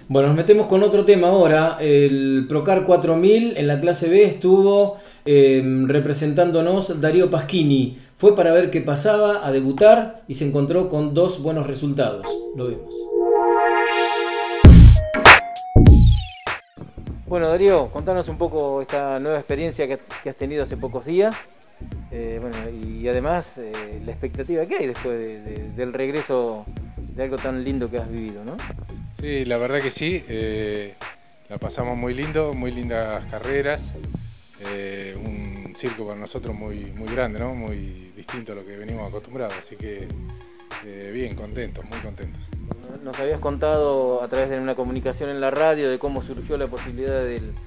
Bueno, nos metemos con otro tema ahora. El Procar 4000 en la clase B estuvo representándonos Darío Paschini. Fue para ver qué pasaba, a debutar y se encontró con dos buenos resultados. Lo vemos. Bueno, Darío, contanos un poco esta nueva experiencia que has tenido hace pocos días. Bueno, y además la expectativa que hay después del regreso de algo tan lindo que has vivido, ¿no? Sí, la verdad que sí, la pasamos muy lindo, muy lindas carreras, un circo para nosotros muy grande, ¿no? Muy distinto a lo que venimos acostumbrados, así que bien, contentos, muy contentos. Nos habías contado a través de una comunicación en la radio de cómo surgió la posibilidad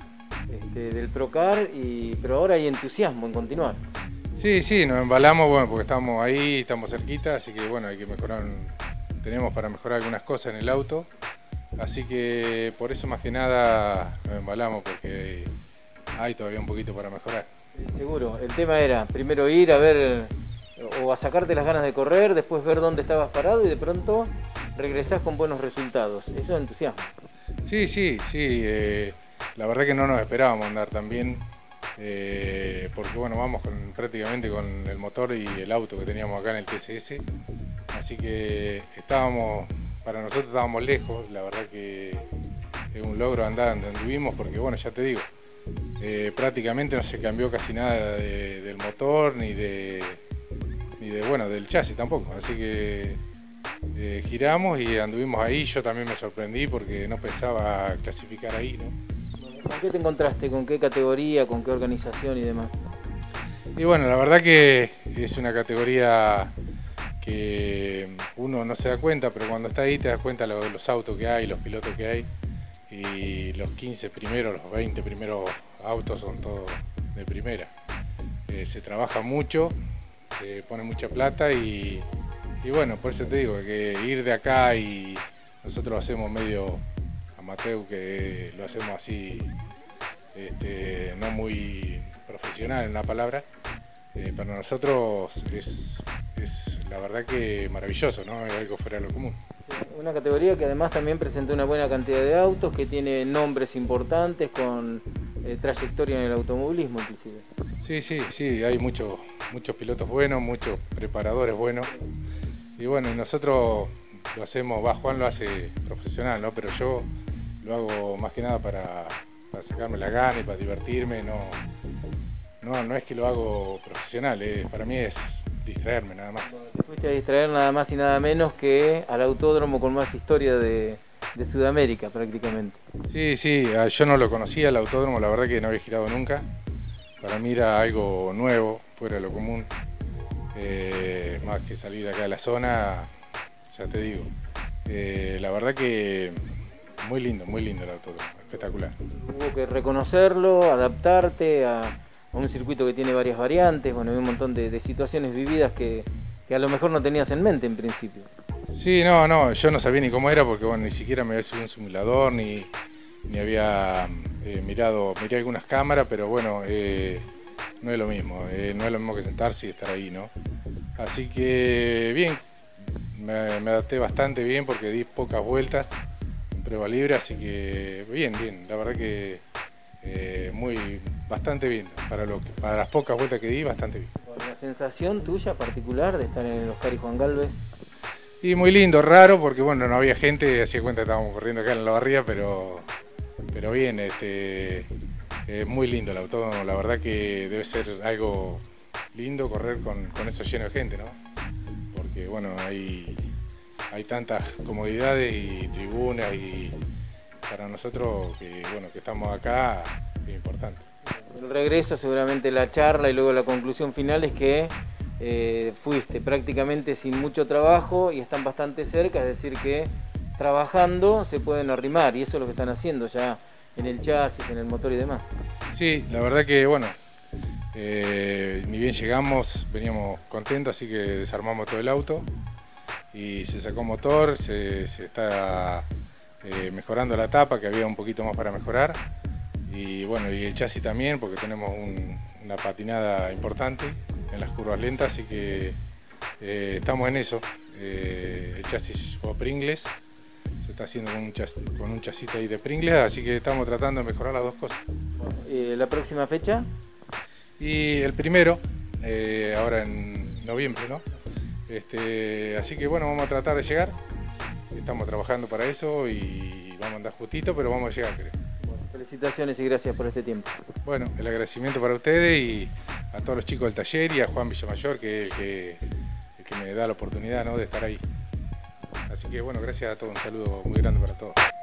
del Procar, pero ahora hay entusiasmo en continuar. Sí, nos embalamos, bueno, porque estamos ahí, estamos cerquita, así que bueno, hay que mejorar, tenemos para mejorar algunas cosas en el auto. Así que por eso más que nada nos embalamos, porque hay todavía un poquito para mejorar. Seguro, el tema era primero ir a ver o a sacarte las ganas de correr, después ver dónde estabas parado y de pronto regresás con buenos resultados. Eso es entusiasmo. Sí, la verdad que no nos esperábamos andar tan bien, porque bueno, vamos prácticamente con el motor y el auto que teníamos acá en el TCS, así que para nosotros estábamos lejos. La verdad que es un logro andar donde anduvimos, porque bueno, ya te digo, prácticamente no se cambió casi nada del motor ni bueno, del chasis tampoco, así que giramos y anduvimos ahí. Yo también me sorprendí porque no pensaba clasificar ahí, ¿no? ¿Con qué te encontraste? ¿Con qué categoría? ¿Con qué organización y demás? Y bueno, la verdad que es una categoría que uno no se da cuenta, pero cuando está ahí te das cuenta de los autos que hay, los pilotos que hay, y los 15 primeros, los 20 primeros autos son todos de primera. Se trabaja mucho, se pone mucha plata y bueno, por eso te digo que ir de acá, y nosotros lo hacemos medio amateur, que lo hacemos así, no muy profesional en la palabra, para nosotros es la verdad que maravilloso, ¿no? Es algo fuera de lo común. Una categoría que además también presenta una buena cantidad de autos, que tiene nombres importantes con trayectoria en el automovilismo inclusive. Sí, hay muchos pilotos buenos, muchos preparadores buenos, y bueno, y nosotros lo hacemos, Juan lo hace profesional, ¿no? Pero yo lo hago más que nada para sacarme la gana y para divertirme. No es que lo hago profesional, para mí es distraerme nada más. Te fuiste a distraer nada más y nada menos que al autódromo con más historia de Sudamérica prácticamente. Sí, yo no lo conocía el autódromo, la verdad que no había girado nunca. Para mí era algo nuevo, fuera de lo común, más que salir de acá de la zona, ya te digo. La verdad que muy lindo el autódromo, espectacular. Hubo que reconocerlo, adaptarte a un circuito que tiene varias variantes, bueno, hay un montón de situaciones vividas que a lo mejor no tenías en mente en principio. Sí, no, yo no sabía ni cómo era, porque bueno, ni siquiera me había subido un simulador, ni había miré algunas cámaras, pero bueno, no es lo mismo, no es lo mismo que sentarse y estar ahí, ¿no? Así que bien, me adapté bastante bien porque di pocas vueltas en prueba libre, así que bien, la verdad que bastante bien, para las pocas vueltas que di, bastante bien. ¿La sensación tuya particular de estar en el Oscar y Juan Galvez? Y muy lindo, raro, porque bueno, no había gente, hacía cuenta que estábamos corriendo acá en la barría, pero bien, muy lindo el autódromo. La verdad que debe ser algo lindo correr con eso lleno de gente, ¿no? Porque bueno, hay tantas comodidades y tribunas, y para nosotros que estamos acá es importante. El regreso, seguramente la charla y luego la conclusión final es que fuiste prácticamente sin mucho trabajo y están bastante cerca, es decir que trabajando se pueden arrimar, y eso es lo que están haciendo ya en el chasis, en el motor y demás. Sí, la verdad que bueno, ni bien llegamos, veníamos contentos, así que desarmamos todo el auto y se sacó motor, se está mejorando la tapa, que había un poquito más para mejorar, y bueno, y el chasis también, porque tenemos una patinada importante en las curvas lentas, así que estamos en eso. El chasis fue Pringles, se está haciendo con un chasis ahí de Pringles, así que estamos tratando de mejorar las dos cosas. ¿La próxima fecha? Y el primero, ahora en noviembre, ¿no? Así que bueno, vamos a tratar de llegar, estamos trabajando para eso y vamos a andar justito, pero vamos a llegar, creo. Felicitaciones y gracias por este tiempo. Bueno, el agradecimiento para ustedes y a todos los chicos del taller y a Juan Villamayor, que es el que me da la oportunidad, ¿no?, de estar ahí. Así que bueno, gracias a todos, un saludo muy grande para todos.